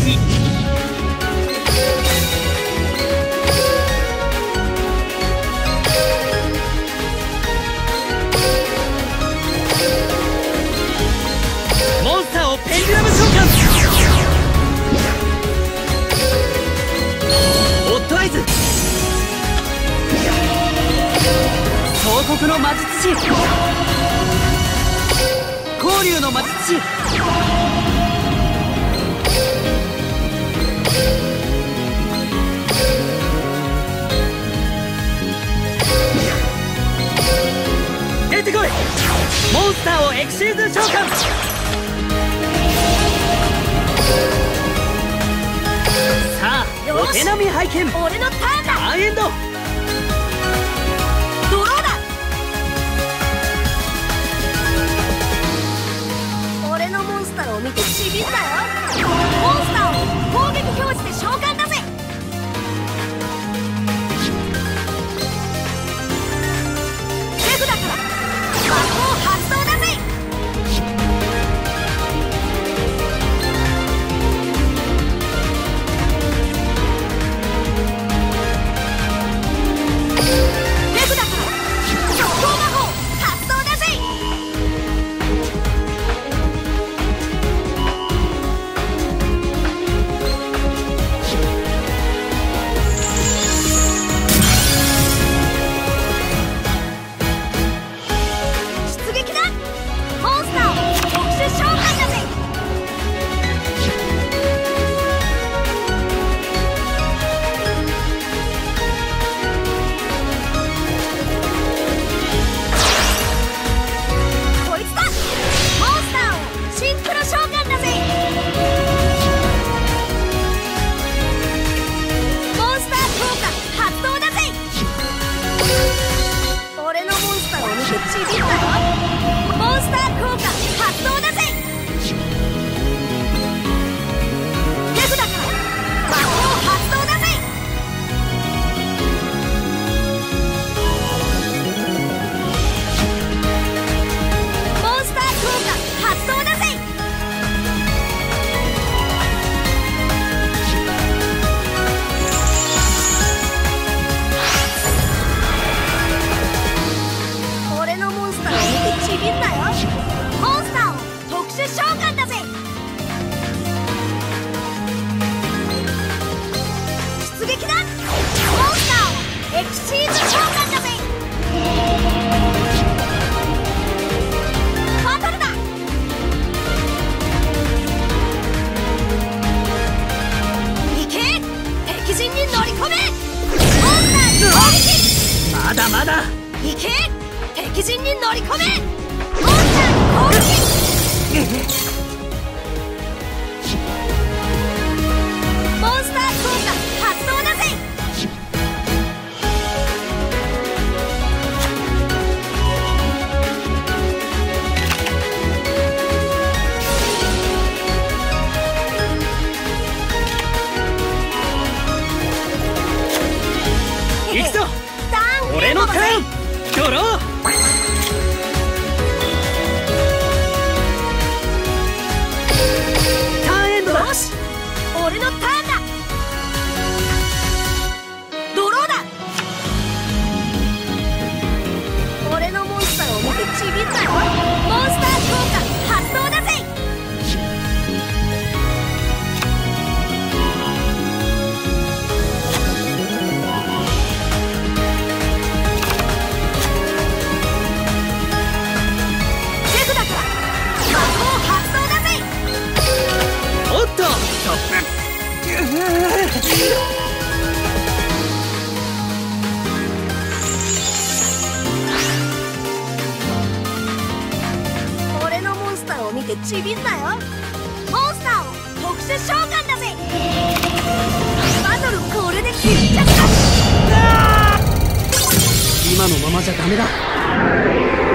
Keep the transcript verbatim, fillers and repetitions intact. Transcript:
モンスターをペンデュラム召喚。ホットアイズ。総国の魔術師。交流の魔術師。出てこい。モンスターをエクシーズ召喚。さあ、お手並み拝見。 俺のターンだ。 アンエンド。 ドローだ。俺のモンスターを見てちびんだよ。モンスターを攻撃表示で召喚だぜ。手札から魔法発動だぜ。手札から直行魔法発動だぜ。出撃だ。モンスターを特殊召喚だぜ。こいつだ。モンスターをシンクロ召喚だぜ。モンスター効果発動だぜ。俺のモンスターを見てちびんだよ。モンスター効果発動だぜ。手札から魔法発動だぜ。モンスター効果発動だぜ。俺のモンスターを見てちびんだよ。モンスターを特殊召喚だぜ。出撃だ。モンスターをエクシーズ召喚だぜ。バトルだ。行け。敵陣に乗り込め。モンスターに攻撃。 まだまだ。 行け。敵陣に乗り込め。モンスターに攻撃。モンスター効果発動だぜ。 行くぞ。 ダウン俺のターン。ドロー。ターンエンドだ。 よし、俺のターンだ。ドローだ。俺のモンスターを見てちびんだよ。モンスター効果発動だぜ。手札から魔法発動だぜ。 おっと。トップ。 俺のモンスターを見てちびんなよ。モンスターを特殊召喚だぜ。バトルこれで決着だ。 今のままじゃダメだ。